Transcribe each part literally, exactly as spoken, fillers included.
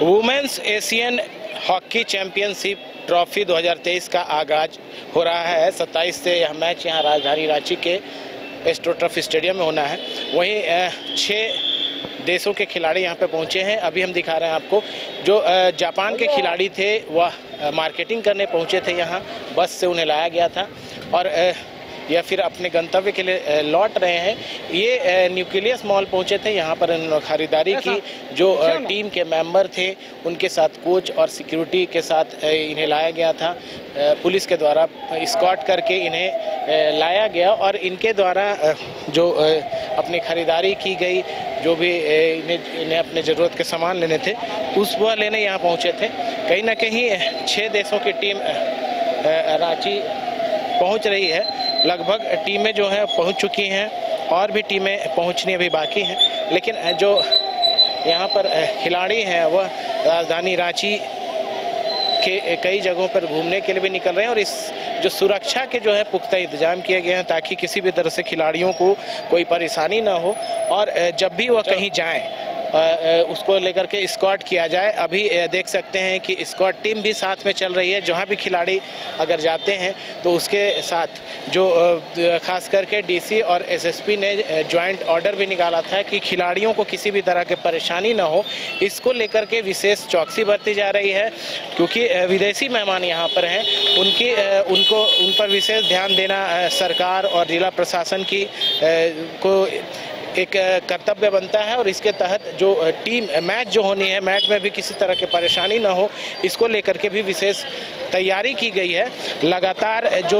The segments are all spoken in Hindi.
Women's Asian hockey championship trophy दो हज़ार तेईस का आगाज हो रहा है। सत्ताईस से यह मैच यहाँ राजधानी रांची के एस्ट्रोटर्फ स्टेडियम में होना है। वहीं छः देशों के खिलाड़ी यहाँ पे पहुँचे हैं। अभी हम दिखा रहे हैं आपको, जो जापान के खिलाड़ी थे वह मार्केटिंग करने पहुँचे थे यहाँ, बस से उन्हें लाया गया था और या फिर अपने गंतव्य के लिए लौट रहे हैं। ये न्यूक्लियस मॉल पहुंचे थे, यहाँ पर उन्होंने खरीदारी की। जो टीम के मेंबर थे उनके साथ कोच और सिक्योरिटी के साथ इन्हें लाया गया था। पुलिस के द्वारा स्कॉट करके इन्हें लाया गया और इनके द्वारा जो अपनी खरीदारी की गई, जो भी इन्हें इन्हें अपने ज़रूरत के सामान लेने थे उस वह लेने यहाँ पहुँचे थे। कहीं ना कहीं छः देशों की टीम रांची पहुँच रही है। लगभग टीमें जो हैं पहुंच चुकी हैं और भी टीमें पहुंचनी अभी बाकी हैं, लेकिन जो यहां पर खिलाड़ी हैं वह राजधानी रांची के कई जगहों पर घूमने के लिए भी निकल रहे हैं और इस जो सुरक्षा के जो है पुख्ता इंतजाम किए गए हैं ताकि किसी भी तरह से खिलाड़ियों को कोई परेशानी ना हो और जब भी वह कहीं जाएं उसको लेकर के स्क्वाड किया जाए। अभी देख सकते हैं कि स्क्वाड टीम भी साथ में चल रही है। जहां भी खिलाड़ी अगर जाते हैं तो उसके साथ जो खास करके डीसी और एसएसपी ने जॉइंट ऑर्डर भी निकाला था कि खिलाड़ियों को किसी भी तरह की परेशानी ना हो, इसको लेकर के विशेष चौकसी बरती जा रही है। क्योंकि विदेशी मेहमान यहाँ पर हैं, उनकी उनको उन पर विशेष ध्यान देना सरकार और जिला प्रशासन की को एक कर्तव्य बनता है और इसके तहत जो टीम मैच जो होनी है, मैच में भी किसी तरह की परेशानी ना हो, इसको लेकर के भी विशेष तैयारी की गई है। लगातार जो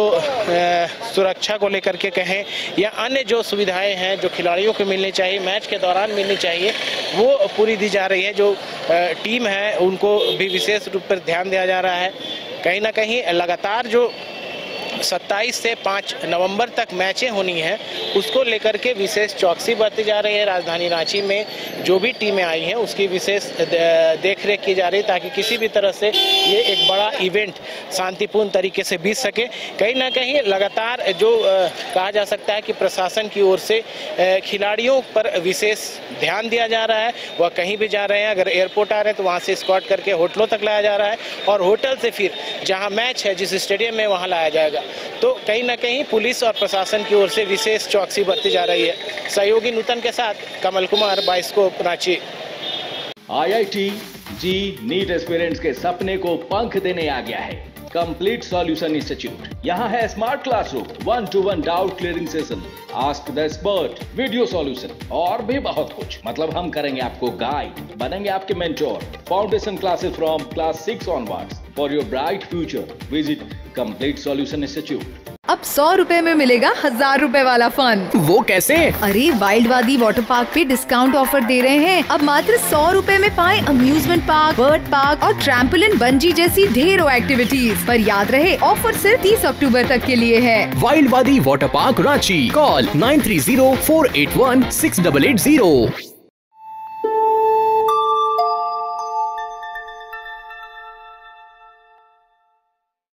सुरक्षा को लेकर के कहें या अन्य जो सुविधाएं हैं जो खिलाड़ियों को मिलनी चाहिए, मैच के दौरान मिलनी चाहिए, वो पूरी दी जा रही है। जो टीम है उनको भी विशेष रूप पर ध्यान दिया जा रहा है। कहीं ना कहीं लगातार जो सत्ताईस से पाँच नवंबर तक मैचें होनी हैं उसको लेकर के विशेष चौकसी बरती जा रही है। राजधानी रांची में जो भी टीमें आई हैं उसकी विशेष देखरेख की जा रही है ताकि किसी भी तरह से ये एक बड़ा इवेंट शांतिपूर्ण तरीके से बीत सके। कहीं ना कहीं लगातार जो कहा जा सकता है कि प्रशासन की ओर से खिलाड़ियों पर विशेष ध्यान दिया जा रहा है। वह कहीं भी जा रहे हैं, अगर एयरपोर्ट आ रहे हैं तो वहाँ से स्कॉट करके होटलों तक लाया जा रहा है और होटल से फिर जहाँ मैच है जिस स्टेडियम में वहाँ लाया जाएगा। तो कहीं ना कहीं पुलिस और प्रशासन की ओर से विशेष चौकसी बरती जा रही है। सहयोगी नूतन के साथ Kamal Kumar, bioscope Ranchi. IIT JEE NEET aspirants के सपने को पंख देने आ गया है कंप्लीट सॉल्यूशन इंस्टीट्यूट। यहाँ है smart classroom, one to one doubt clearing session, ask the expert, video solution और भी बहुत कुछ। मतलब हम करेंगे आपको गाइड, बनेंगे आपके mentor. Foundation classes from class six onwards for your bright future. Visit complete solution institute. अब सौ रुपए में मिलेगा हजार रुपए वाला फन। वो कैसे? अरे वाइल्ड वादी वाटर पार्क पे डिस्काउंट ऑफर दे रहे हैं। अब मात्र सौ रुपए में पाए अम्यूजमेंट पार्क, बर्ड पार्क और ट्रैम्पोलिन, बंजी जैसी ढेरों एक्टिविटीज। पर याद रहे ऑफर सिर्फ तीस अक्टूबर तक के लिए है। Wild Wadi water park Ranchi. Call nine three zero four eight one six double eight zero.